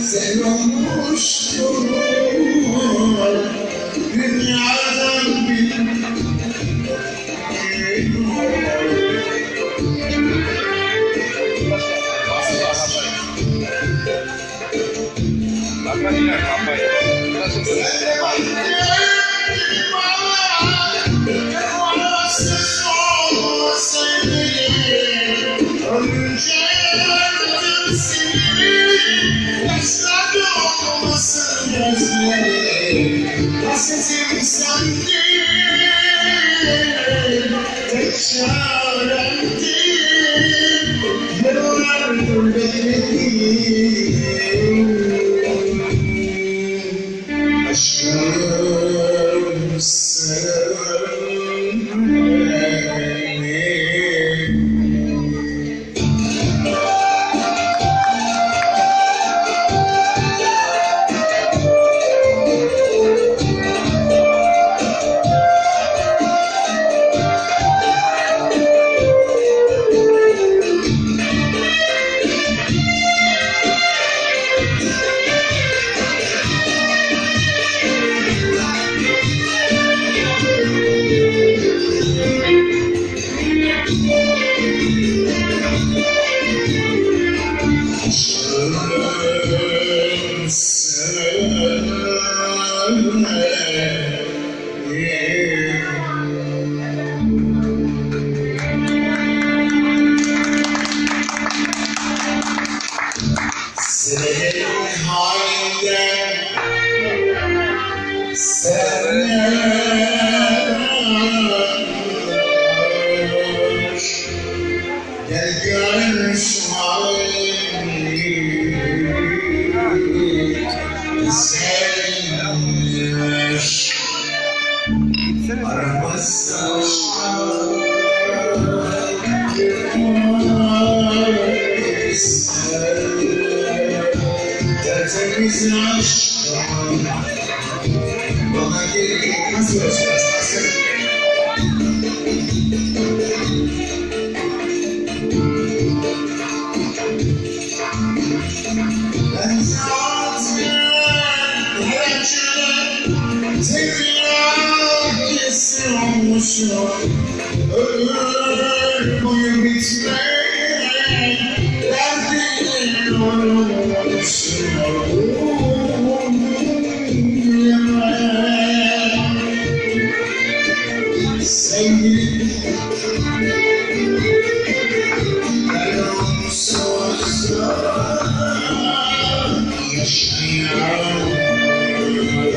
sen olmuştun dünyadan bir Hasretim sendin, tek çaremdin, yıllardır bekledim. Aşkım sen senin halinden senler gel gör şu halimi senler aramızda tertemiz aşkım bana geri nasıl ölçmez nasıl ben zaten her açıdan tekrarlısı olmuşum ömür boyu bitmeyen derdin olmuşum. Sevgilim ben onsuz da yaşayamam.